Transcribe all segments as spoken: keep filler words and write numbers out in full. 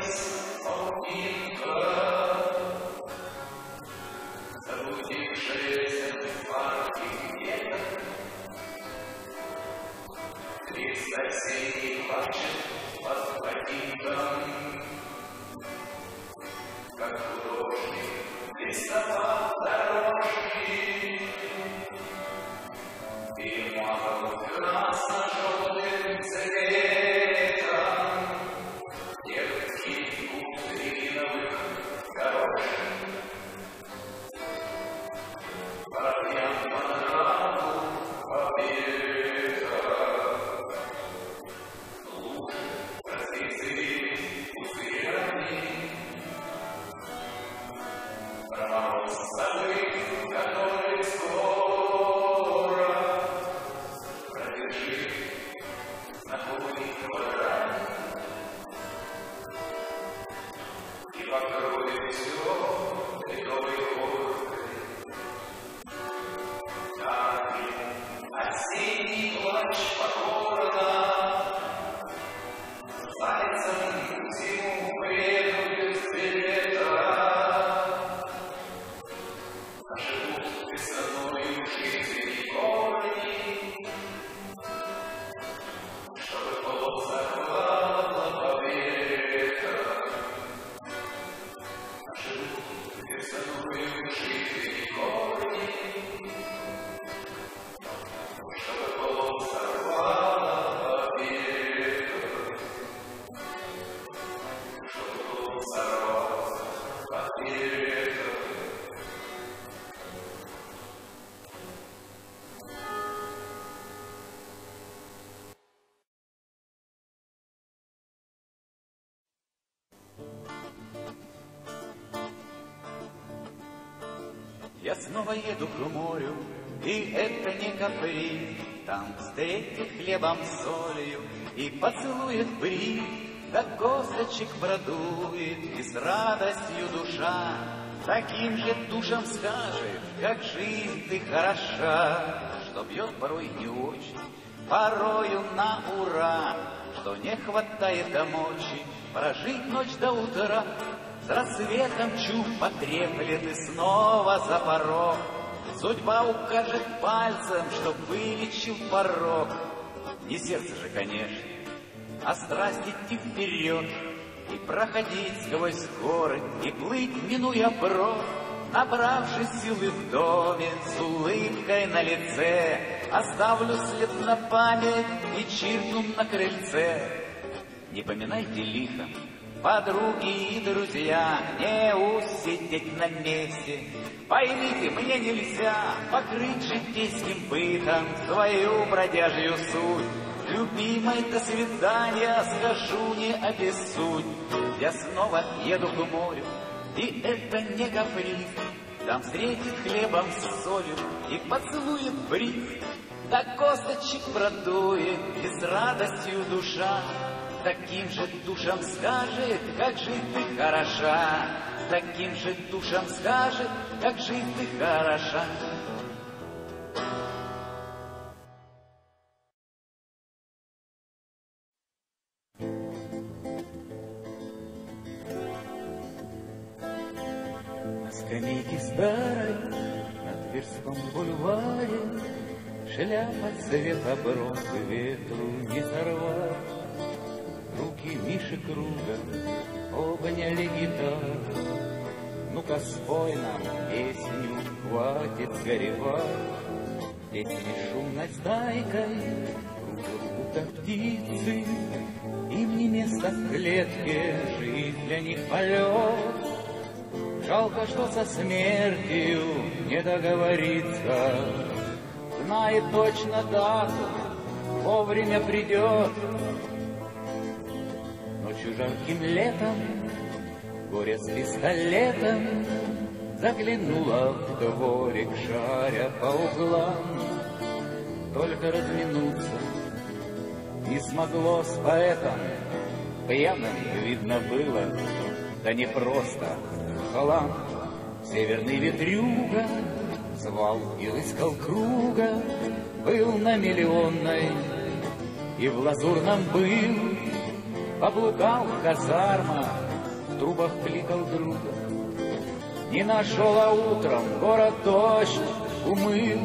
Я снова еду к морю, и это не капри. Там встретит хлебом солью и поцелует бри. Да косточек продует, и с радостью душа таким же душам скажет, как жизнь ты хороша. Что бьет порой не очень, порою на ура, что не хватает до мочи прожить ночь до утра. С рассветом чуб потреплет и снова за порог. Судьба укажет пальцем, чтоб вылечил порог. Не сердце же, конечно, а страсть идти вперед и проходить сквозь горы, и плыть, минуя брод. Набравшись силы в доме, с улыбкой на лице, оставлю след на память и чиркну на крыльце. Не поминайте лихо, подруги и друзья, не усидеть на месте. Поймите, мне нельзя покрыть житейским бытом свою бродяжью суть. Любимой до свидания скажу, не обессудь. Я снова еду к морю, и это не каприз. Там встретит хлебом с солью и поцелует бриз. До косточек продует, и с радостью душа таким же душам скажет, как жить ты хороша. Таким же душам скажет, как жить ты хороша. На скамейке старой на Тверском бульваре шляпа цвета бронзы ветру не сорвать. Руки Миши Круга обняли гитару. Ну-ка спой нам песню, хватит горевать. Песни шумной стайкой кружат, будто птицы. Им не место в клетке, жизнь для них полет. Жалко, что со смертью не договориться. Знает точно дату, вовремя придет. Ночью жарким летом, горе с пистолетом, заглянула в дворик, шаря по углам. Только разминуться не смогло с поэтом. Пьяным видно было, да не просто хлам. Северный ветрюга звал и рыскал круга, был на Миллионной и в Лазурном был. Поблукал в казармах, в трубах кликал друга. Не нашел, а утром город дождь умыл.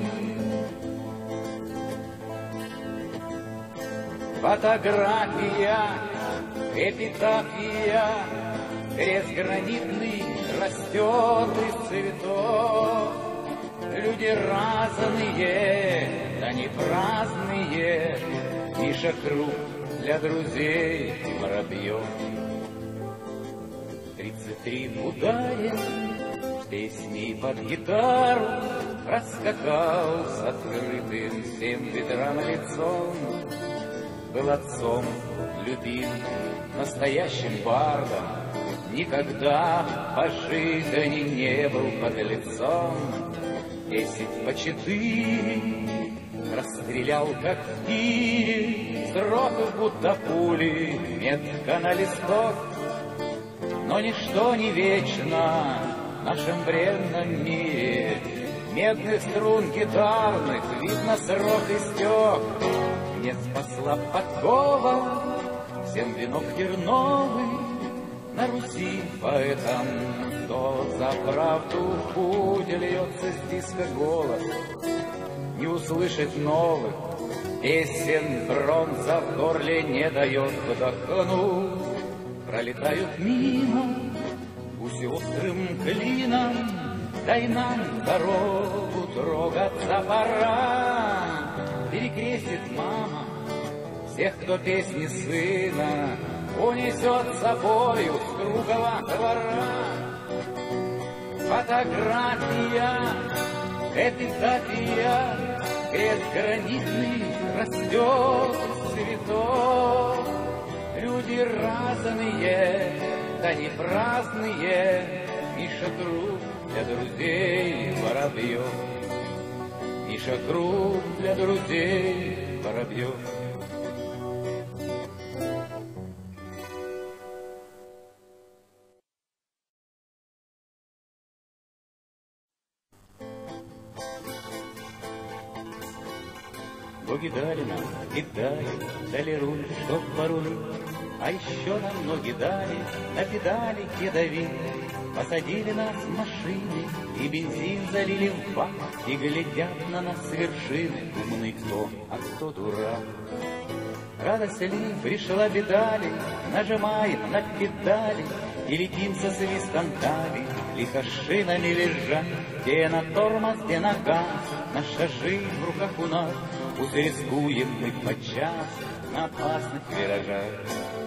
Фотография, эпитафия, крест гранитный растет из цветов. Люди разные, да не праздные, Миша Круг для друзей воробьев. Тридцать три в ударе, песни под гитару, раскакал с открытым всем ветрам лицом. Был отцом, любим, настоящим бардом, никогда по жизни не был подлецом. Десять по четыре расстрелял, как в тире, сроков будто пули, метка на листок. Но ничто не вечно в нашем бренном мире, медных струн гитарных видно срок истек. Не спасла подкова, всем венок терновый, на Руси поэтам, кто за правду в путь льется с диска голос. Не услышать новых песен, бронза в горле не дает вдохнуть. Пролетают мимо, пусть острым клином, дай нам дорогу, трогаться пора. Перекрестит мама всех, кто песни сына унесет с собою с круглого двора. Фотография, эпитафия, крест гранитный растет из цветов. Люди разные, да не праздные, Миша Круг для друзей воробьев. Миша Круг для друзей воробьев. Боги дали нам, и дали, дали руль, чтоб порулить, а еще нам ноги дали, на педали давить. Посадили нас в машины, и бензин залили в бак, и глядят на нас с вершины, умный кто, а кто дурак. Радость ли пришла беда ли, нажимаем на педали, и летим со свистом дали, лихо шинами визжа, где на тормоз, где на газ, наша жизнь в руках у нас, пусть рискуем мы подчас на опасных виражах.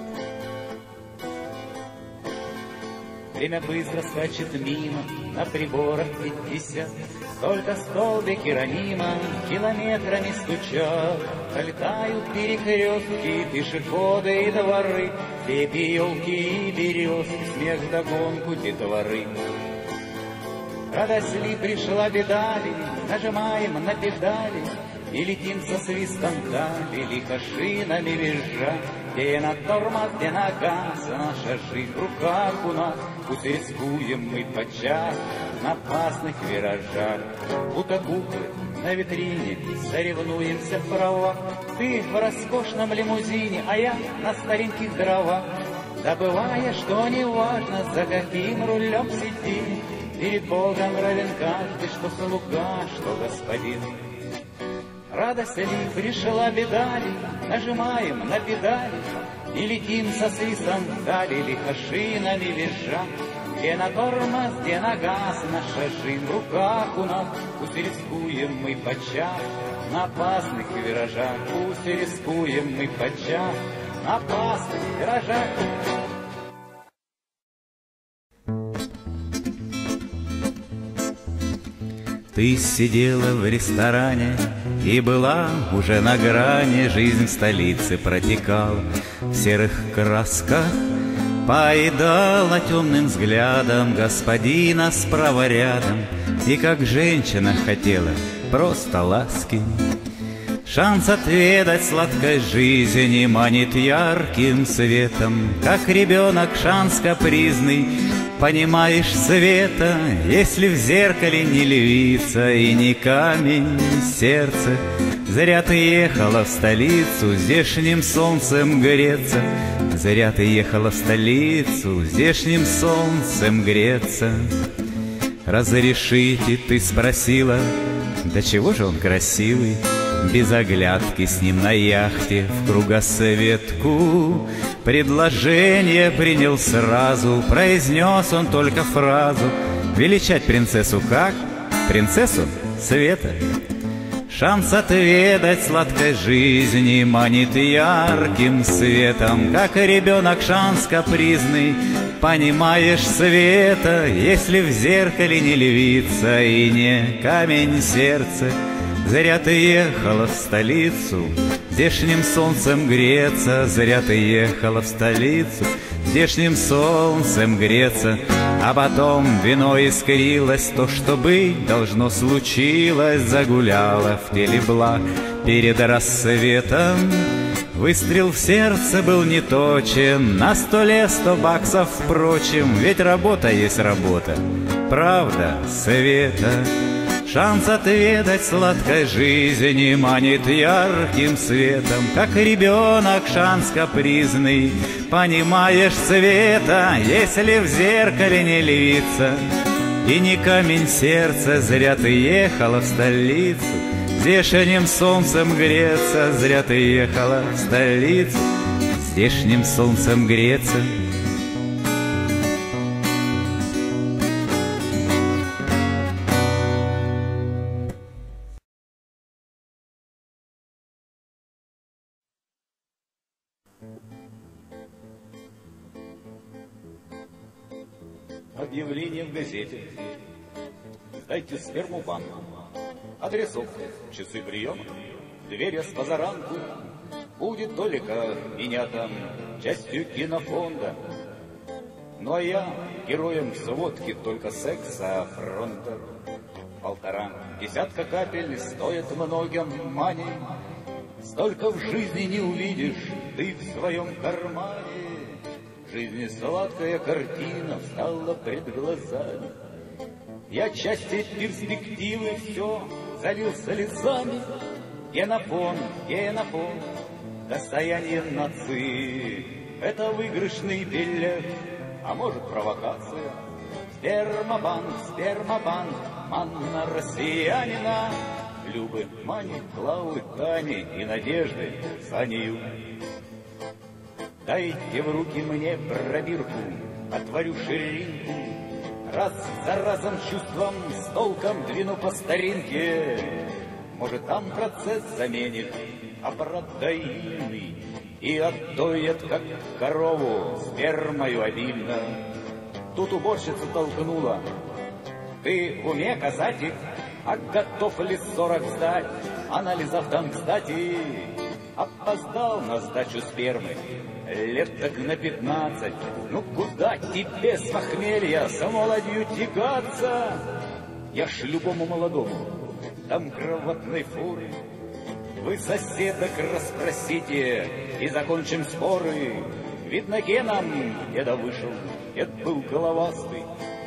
Время быстро скачет мимо, на приборах пятьдесят, только столбики ранима километрами стучат. Пролетают перекрестки, пешеходы и дворы, цепи, елки и березки, смех вдогонку детворы. Радость ли пришла беда ли, нажимаем на педали, и летим со свистом дали, лихо шинами визжа, где на тормоз, где на газ, наша жизнь в руках у нас, пусть рискуем мы подчас на опасных виражах. Будто куклы на витрине соревнуемся в правах, ты в роскошном лимузине, а я на стареньких дровах, забывая, что не важно, за каким рулем сидим, перед Богом равен каждый, что слуга, что господин. Радость ли пришла беда ли, нажимаем на педали, и летим со свистом дали, лихо шинами визжа, где на тормоз, где на газ, наша жизнь в руках у нас, пусть рискуем мы подчас на опасных виражах, пусть рискуем мы подчас на опасных виражах. Ты сидела в ресторане и была уже на грани, жизнь в столице протекала в серых красках, поедала темным взглядом господина справа рядом, и как женщина хотела просто ласки. Шанс отведать сладкой жизни манит ярким светом, как ребенок шанс капризный понимаешь света, если в зеркале не львица и не камень сердце. Зря ты ехала в столицу здешним солнцем греться, зря ты ехала в столицу здешним солнцем греться. Разрешите, ты спросила, да чего же он красивый, без оглядки с ним на яхте в кругосветку. Предложение принял сразу, произнес он только фразу: величать принцессу как? Принцессу света. Шанс отведать сладкой жизни манит ярким светом, как и ребенок шанс капризный. Понимаешь света, если в зеркале не львица и не камень сердца. Зря ты ехала в столицу здешним солнцем греться, зря ты ехала в столицу здешним солнцем греться. А потом вино искрилось, то, что быть должно случилось, загуляла в теле благ перед рассветом. Выстрел в сердце был не точен, на столе сто баксов, впрочем, ведь работа есть работа, правда, света. Шанс отведать сладкой жизни манит ярким светом, как ребенок шанс капризный. Понимаешь света, если в зеркале не львица и не камень сердца. Зря ты ехала в столицу здешним солнцем греться, зря ты ехала в столицу здешним солнцем греться. Объявление в газете. Сдайте спермобанк. Адресовка, часы приема, двери с позаранку. Будет только меня там частью кинофонда. Ну а я героем сводки только секса фронта. Полтора десятка капель стоят многим мани. Столько в жизни не увидишь ты в своем кармане. Жизнь сладкая картина встала пред глазами. Я части перспективы все залил слезами. Генофон, генофон, достояние нации. Это выигрышный билет, а может провокация. Спермобанк, спермобанк, манна россиянина. Любы, Мани, Клавы, Тани и Надежды Санию. Дайте в руки мне пробирку, отворю ширинку, раз за разом чувством с толком двину по старинке. Может, там процесс заменит аппарат доильный и отдоет, как корову, спермою обильно. Тут уборщица толкнула: ты в уме, касатик, а готов ли сорок сдать? Анализов там, кстати, опоздал на сдачу спермы лет так на пятнадцать. Ну куда тебе с похмелья с молодью тягаться? Я ж любому молодому дам кроватной фуры. Вы соседок расспросите и закончим споры. Видно, геном деда вышел, дед был головастый.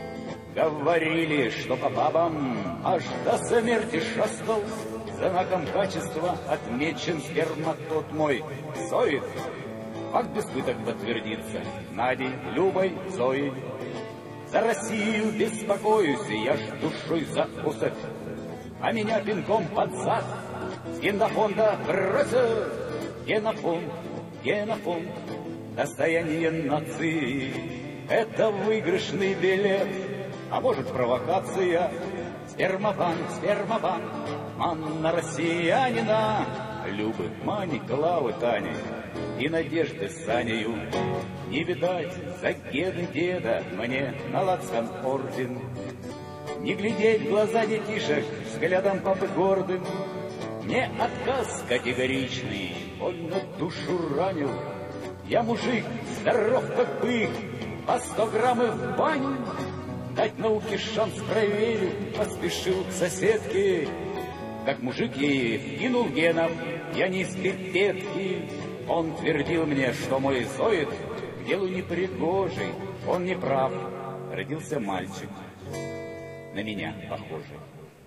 Говорили, что по бабам аж до смерти шастал. Знаком качества отмечен сперматод мой Зоид. Факт без пыток подтвердится Надей, Любой, Зоей. За Россию беспокоюсь, я ж душой за особь. А меня пинком под зад с генофонда бросят. Генофонд, генофонд, достояние нации. Это выигрышный билет, а может провокация. Спермобанк, спермобанк, манна россиянина. Любы, Мани, Клавы, Тани и Надежды Санею. Не видать за гены деда мне на лацкан орден. Не глядеть в глаза детишек взглядом папы гордым. Мне отказ категоричный больно душу ранил. Я мужик, здоров как бык, по сто граммов в баню. Дать науке шанс проверю, поспешил к соседке. Как мужик ей вкинул генов, я не из пипетки. Он твердил мне, что мой Зоид к делу непригожий, он не прав. родился мальчик, на меня похожий.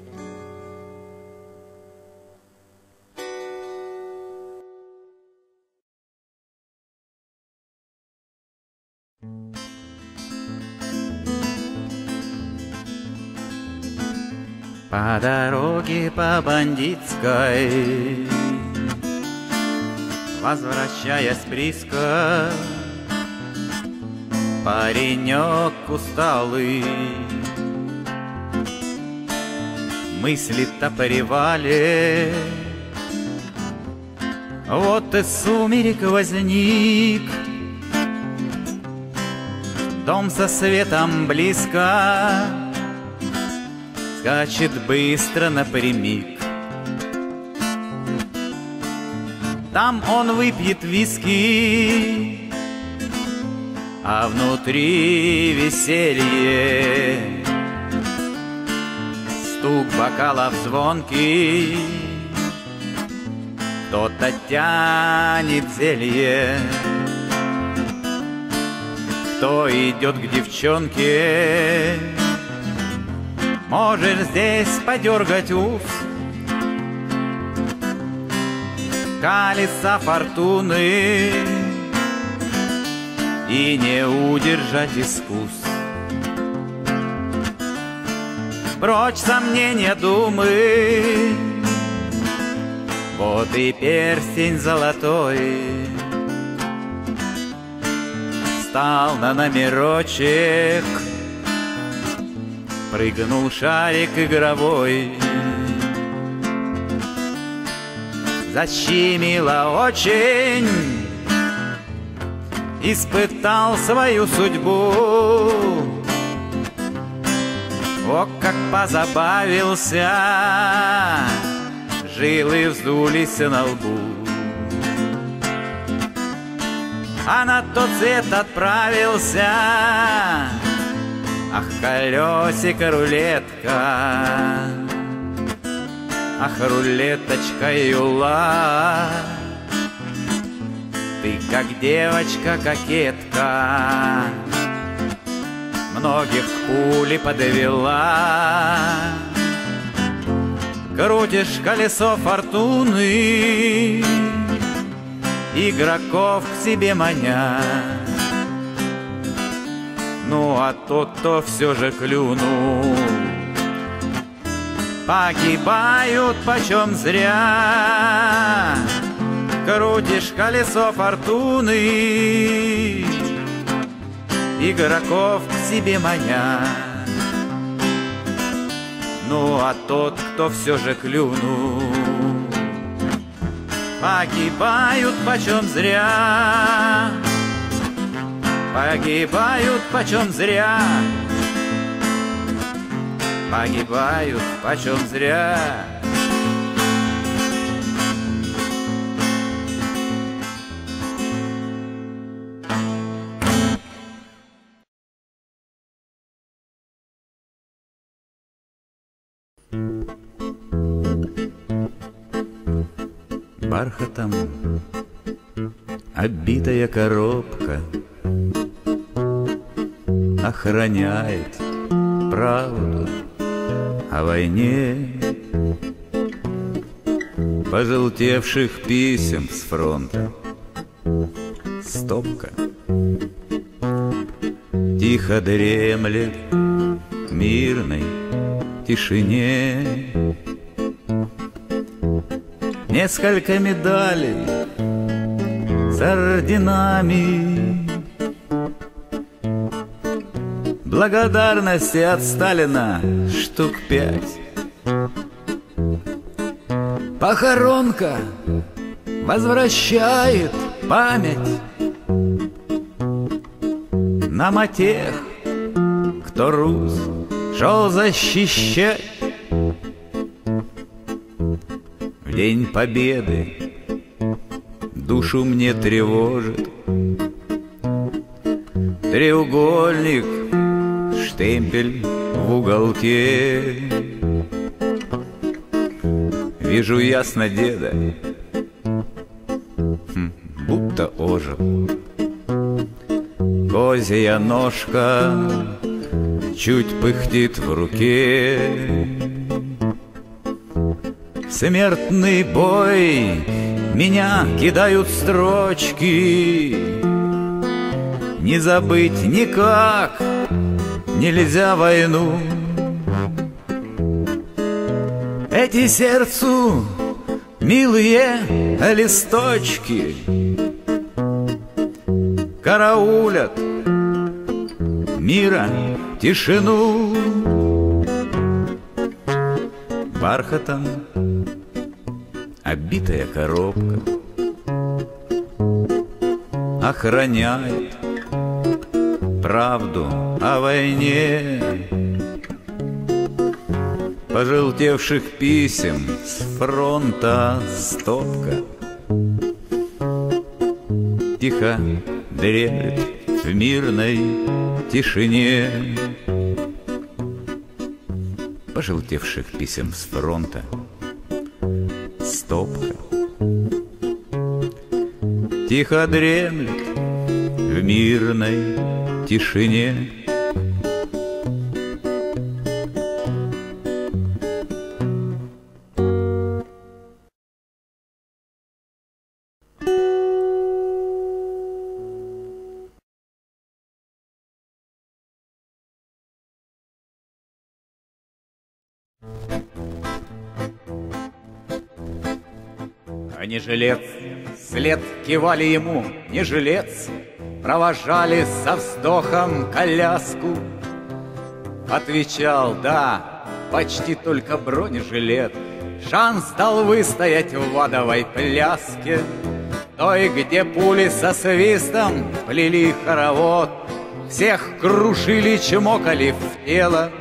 По дороге по Бандитской, возвращаясь близко, паренек усталый, мысли топоревали. Вот из сумерек возник дом со светом близко, скачет быстро напрямик. Там он выпьет виски, а внутри веселье. Стук бокалов звонкий, кто-то тянет зелье. Кто идет к девчонке, можешь здесь подергать ус. Колеса фортуны и не удержать искус. Прочь сомнения, думы, вот и перстень золотой стал на номерочек, прыгнул шарик игровой. Защемило очень, испытал свою судьбу. О, как позабавился, жилы вздулись на лбу. А на тот свет отправился, ах, колесико, рулетка, ах, рулеточка юла. Ты как девочка-кокетка, многих пули подвела. Крутишь колесо фортуны, игроков к себе маня. Ну а тот, кто все же клюнул, погибают почем зря. Крутишь колесо фортуны, игроков к себе маня. Ну а тот, кто все же клюнул, погибают почем зря. Погибают почем зря. Погибают почем зря. Бархатом оббитая коробка охраняет правду о войне. Пожелтевших писем с фронта стопка тихо дремлет в мирной тишине. Несколько медалей с орденами, благодарности от Сталина штук пять. Похоронка возвращает память нам о тех, кто Русь шел защищать. В день победы душу мне тревожит треугольник, штемпель в уголке. Вижу ясно деда, хм, будто ожил. Козья ножка чуть пыхтит в руке. В смертный бой меня кидают строчки, не забыть никак нельзя войну. Эти сердцу милые листочки караулят мира тишину. Бархатом оббитая коробка охраняет правду о войне. Пожелтевших писем с фронта стопка тихо дремлет в мирной тишине. Пожелтевших писем с фронта стопка тихо дремлет в мирной тишине. А не жилец, след кивали ему, не жилец, провожали со вздохом коляску. Отвечал: да, почти только бронежилет шанс дал выстоять в адовой пляске. Той, где пули со свистом плели хоровод, всех крушили, чмокали в тело.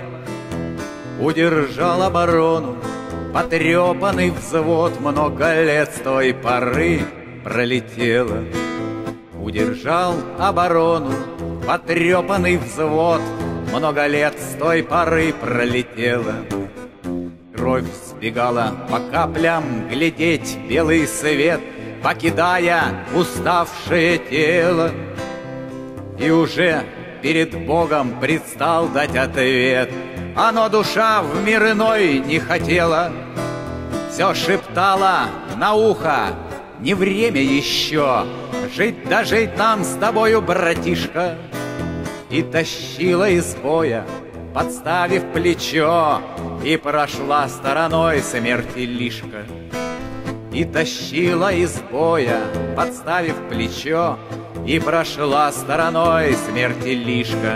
Удержал оборону потрепанный взвод, много лет с той поры пролетело. Удержал оборону потрепанный взвод, много лет с той поры пролетело. Кровь сбегала по каплям глядеть белый свет, покидая уставшее тело. И уже перед Богом предстал дать ответ, оно душа в мир иной не хотела. Все шептала на ухо: не время еще, жить да жить нам с тобою, братишка. И тащила из боя, подставив плечо, и прошла стороной смерти лишка. И тащила из боя, подставив плечо, и прошла стороной смерти лишка.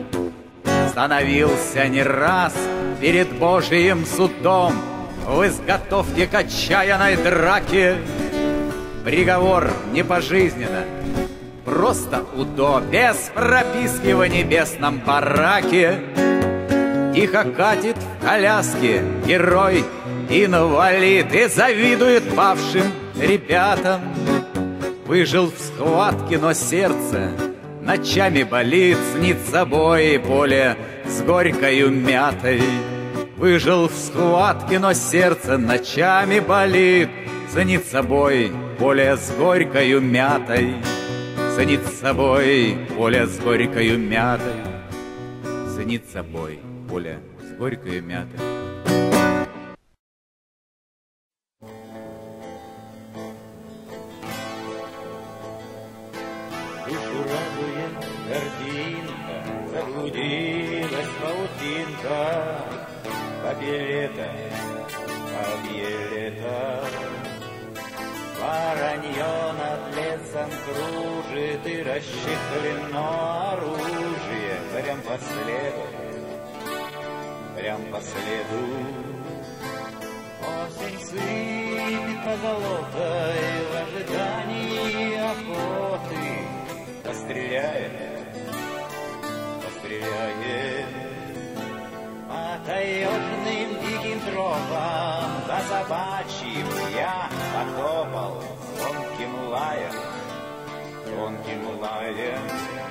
Становился не раз перед Божиим судом в изготовке к отчаянной драке. Приговор не пожизненно, просто УДО, без прописки в небесном бараке. Тихо катит в коляске герой инвалид и завидует павшим ребятам. Выжил в схватке, но сердце ночами болит, снится бой боли с горькою мятой. Выжил в схватке, но сердце ночами болит, снится бой боли с горькою мятой. Снится бой боли с горькою мятой. Снится бой боли с горькою мятой. Душу радует картинка, заблудилась паутинка, побелета, побелета. Воронье над лесом кружит и расщеплено оружие. Прям по следу, прям по следу. Осень сыпет позолотой в ожидании охоты. Постреляет, постреляет по таежным диким тропам. За собачьим я потопал звонким лаем, звонким лаем.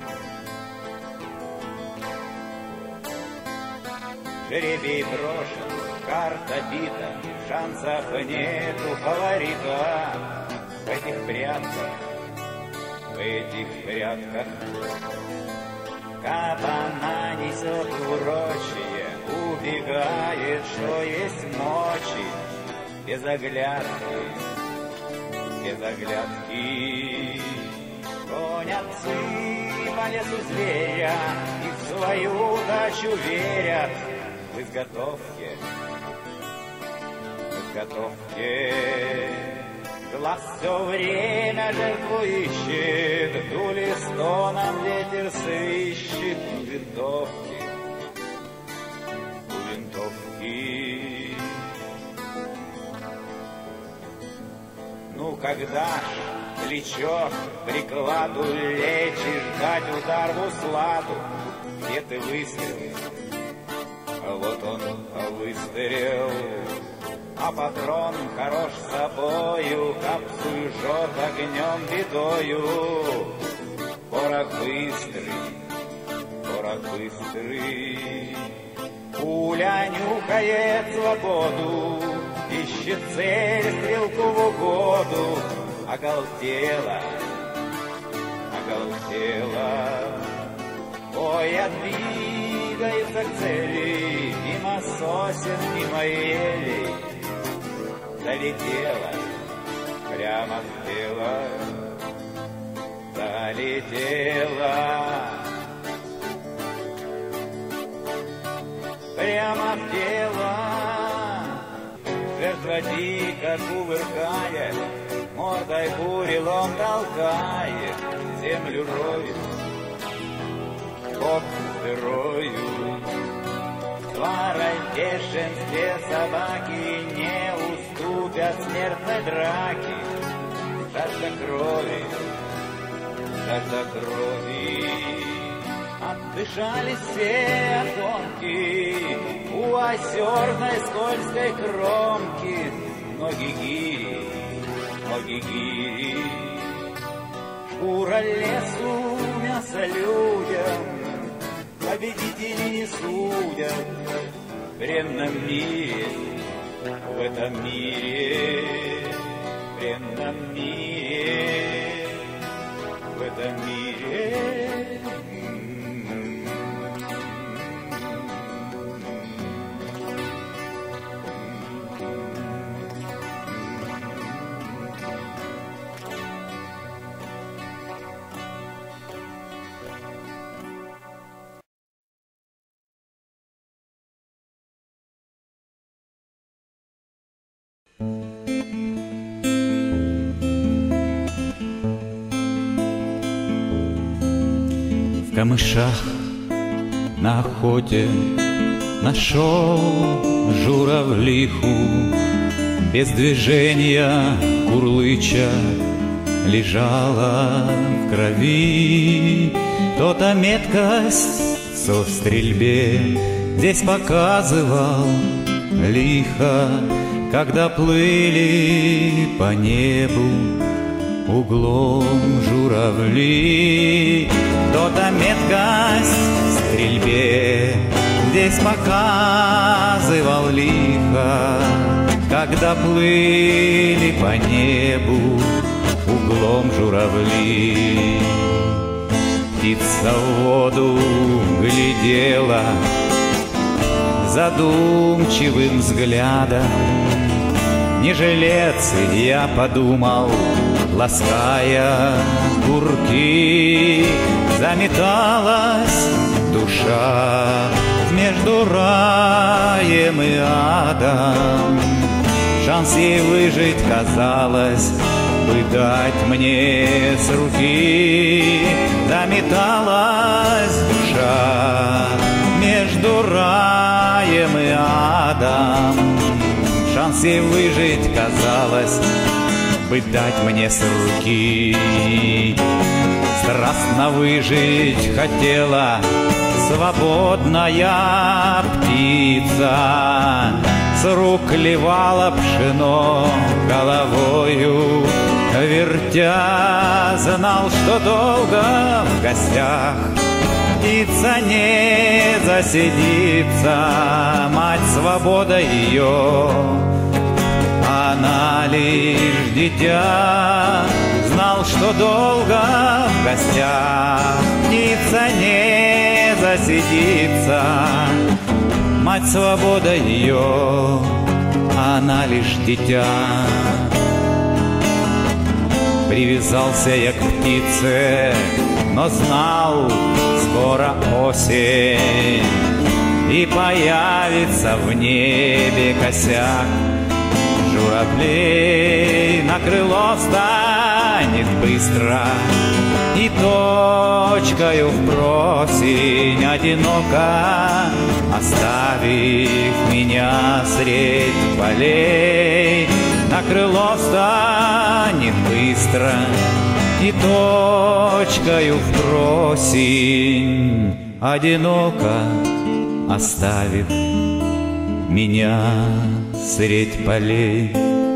Жеребий брошен, карта бита, шансов нету фаворита. В этих прятках, в этих прятках кабана не все прочее убегает, что есть ночи, без оглядки, без оглядки. Гонят псы по лесу зверя и в свою дачу верят в изготовке, в изготовке. Глаз все время жертву ищет, дули стоном ветер свищет у винтовки, у винтовки. Ну когда ж плечо к прикладу лечишь, дать удар в усладу, где ты выстрел? А вот он выстрел. А патрон хорош собою, капсуль жжет огнем бедою. Порох быстрый, порох быстрый. Пуля нюхает свободу, ищет цель, стрелку в угоду. Оголтела, оголтела. Боя двигается к цели, мимо сосен, мимо елей. Залетела, прямо в тело, залетела, прямо в тело. Жертва дико кувыркает, мордой бурелом толкает, землю роет, бог сырою. В бешенстве собаки не уступят смертной драки. Жажда крови, жажда крови. Отдышались все оконки у озерной скользкой кромки. Ноги гири, ноги гири. Шкура лесу, мясо людям, победители не судят. В бренном мире, в этом мире, в бренном мире, в этом мире. В камышах на охоте нашел журавлиху, без движения курлыча лежала в крови. Кто-то меткость со в стрельбе здесь показывал лихо, когда плыли по небу углом журавли. Кто-то меткость в стрельбе здесь показывал лихо, когда плыли по небу углом журавли. Птица в воду глядела задумчивым взглядом. Не жилец, я подумал, лаская курки. Заметалась душа между раем и адом. Шанс ей выжить, казалось, бы дать мне с руки. Заметалась душа между раем и адом. Шанс ей выжить, казалось, бы дать мне с руки. Страстно выжить хотела свободная птица. С рук клевала пшено головою вертя. Знал, что долго в гостях птица не засидится. Мать свобода ее, она лишь дитя. Знал, что долго в гостях птица не засидится. Мать свобода ее, она лишь дитя. Привязался я к птице, но знал, скоро осень, и появится в небе косяк журавлей. На крыло встанет быстро, и точкою в просень одиноко, оставив меня средь полей. На крыло встанет быстро, и точкою в просень одиноко, оставив меня средь полей.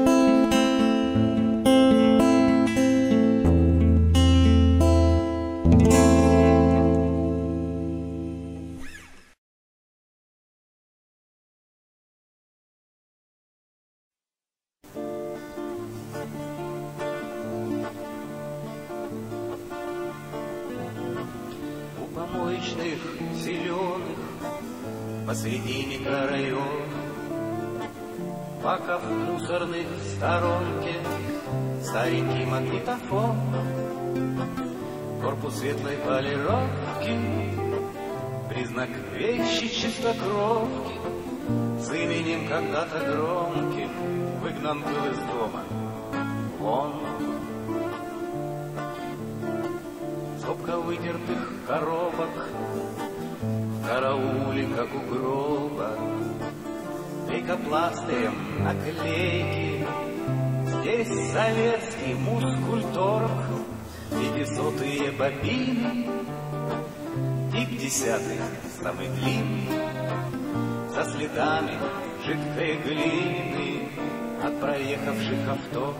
Помоечных зеленых посреди микрорайона, пока в мусорных сторонке старенький магнитофон, корпус светлой полировки, признак вещи чистокровки, с именем когда-то громким выгнан был из дома вон. Стопка вытертых коробок в карауле, как у гроба, лейкопластырем наклейки. Здесь советский мускульторг, пятисотые бобины, тик десятый, самый длинный, со следами жидкой глины от проехавших авто.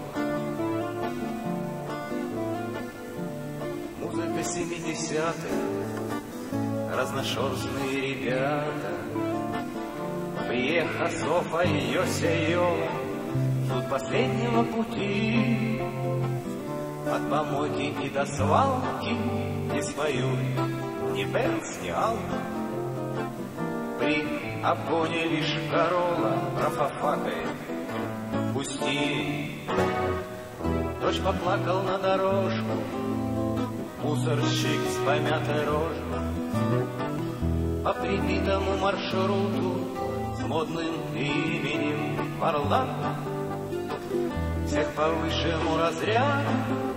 Семидесятых, разношерстные ребята, Приеха, Софа, Йося, Йола, тут последнего пути. От помойки и до свалки не спою, ни Бенц, ни Алка. При обгоне лишь Корола профафакает, пусти. Дождь поплакал на дорожку, мусорщик с помятой рожей, по прибитому маршруту с модным именем Варлам. Всех по высшему разряду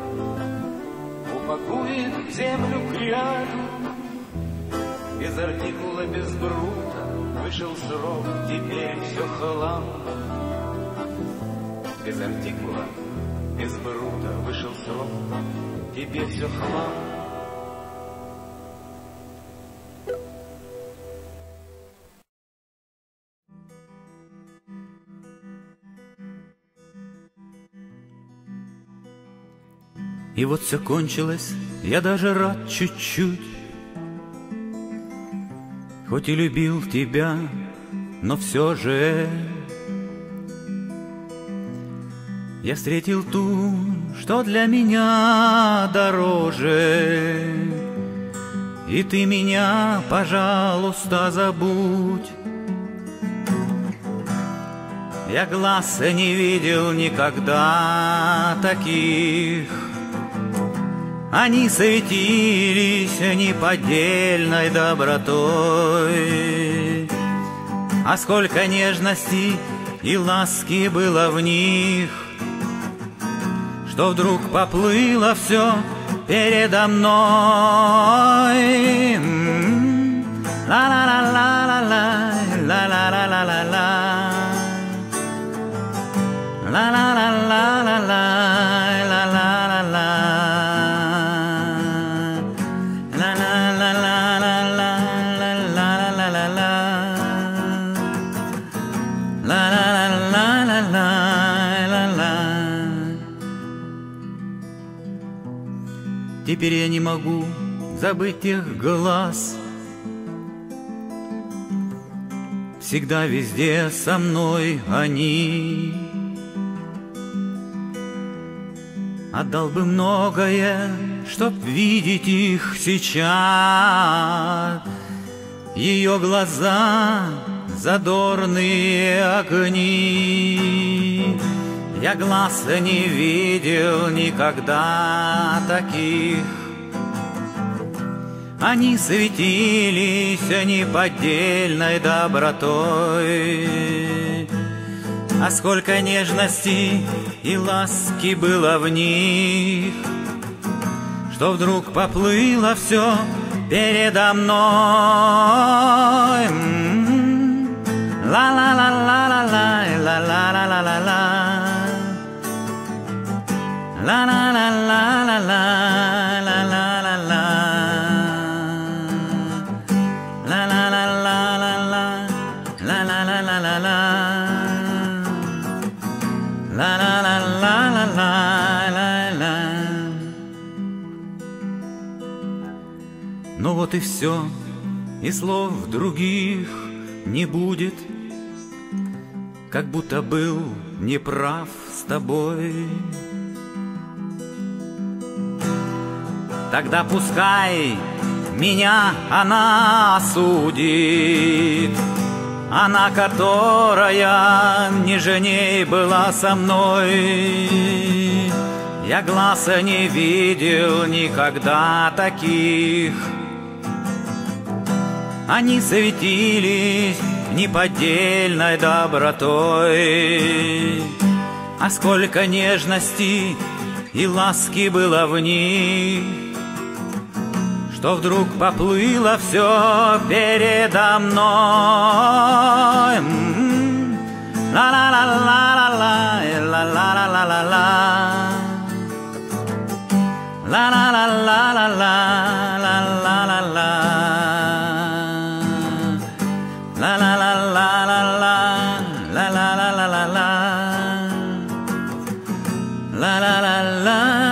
упакует в землю кряду. Без артикула, без брута вышел срок, теперь все хлам. Без артикула, без брута вышел срок, теперь все хлам. И вот все кончилось, я даже рад чуть-чуть. Хоть и любил тебя, но все же я встретил ту, что для меня дороже. И ты меня, пожалуйста, забудь. Я глаз не видел никогда таких. Они светились неподдельной добротой. А сколько нежности и ласки было в них, что вдруг поплыло все передо мной. Ла-ла-ла-ла-ла-ла, ла-ла-ла-ла-ла-ла, ла-ла-ла-ла-ла-ла, ла-ла-ла-ла. Теперь я не могу забыть тех глаз. Всегда везде со мной они. Отдал бы многое, чтоб видеть их сейчас. ее глаза задорные огни. Я глаз не видел никогда таких. Они светились неподдельной добротой, а сколько нежности и ласки было в них, что вдруг поплыло все передо мной. Ла-ла-ла-ла-ла-ла, ла-ла-ла-ла-ла-ла, ла-ла-ла-ла-ла-ла, ла-ла-ла-ла, ла-ла-ла-ла-ла-ла, ла-ла-ла-ла-ла-ла, ла-ла-ла-ла-ла-ла. Ну вот и все, и слов других не будет, как будто был неправ с тобой. Тогда пускай меня она осудит, она, которая нежней была со мной. Я глаза не видел никогда таких. Они светились неподдельной добротой, а сколько нежности и ласки было в них, что вдруг поплыло все передо мной. Ла-ла-ла-ла-ла-ла, ла-ла-ла-ла-ла-ла, ла-ла-ла-ла-ла-ла, ла-ла-ла-ла, ла-ла-ла-ла-ла-ла, ла-ла-ла-ла-ла, ла-ла-ла-ла.